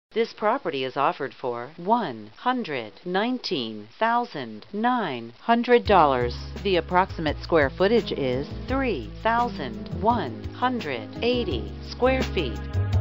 This property is offered for $119,900. The approximate square footage is 3,180 square feet.